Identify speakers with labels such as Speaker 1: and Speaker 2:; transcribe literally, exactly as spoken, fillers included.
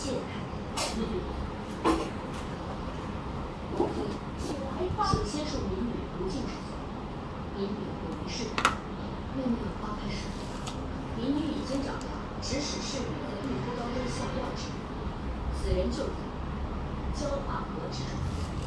Speaker 1: 陷害。请先受民女不敬之罪。民女不于是答。妹妹有花开时，民女已经找到指使侍女在玉肤膏中下药之人，此人就在焦化阁之中。